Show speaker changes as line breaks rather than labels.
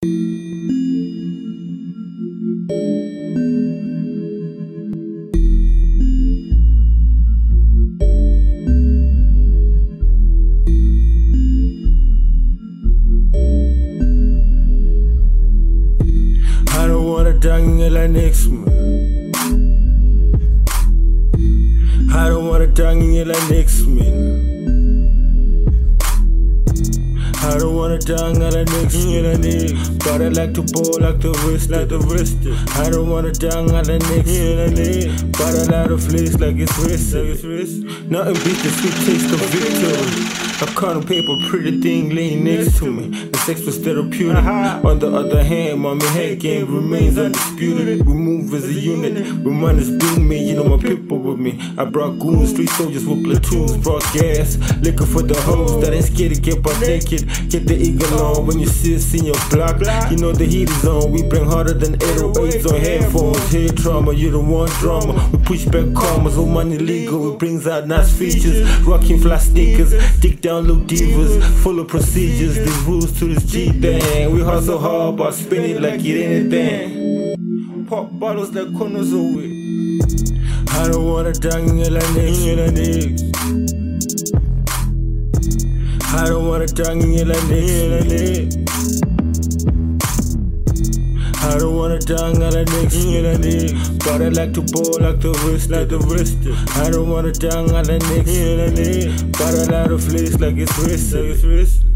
I don't wanna dangela next man. I don't wanna dangela next man. I don't wanna dangela next man. But I like to ball like the wrist. I don't wanna dangela next man. But I like to flex like it's wrist. Nothing beats the sweet taste of victory. A cotton paper pretty thing laying next to me. The sex was therapeutic. On the other hand, mommy head game remains undisputed. We move as a unit. Reminders being me, you know my people with me. I brought goons, street soldiers with platoons. Brought gas, liquor for the hoes that ain't scared to get butt naked. Get the eagle on when you see us in your block. You know the heat is on. We bring harder than 808s on headphones. Head trauma, you don't want drama. We push back karmas, all money legal. It brings out nice features. Rocking fly sneakers, dick down low divas, full of procedures. These rules to this G thing. We hustle hard, but spin it like it anything. Pop bottles like corners away. I don't wanna dangela next. I don't wanna dangela next. I don't wanna dangela next. But I like to ball like the wrist. I don't wanna dangela next. But I like to flex like it's wrist.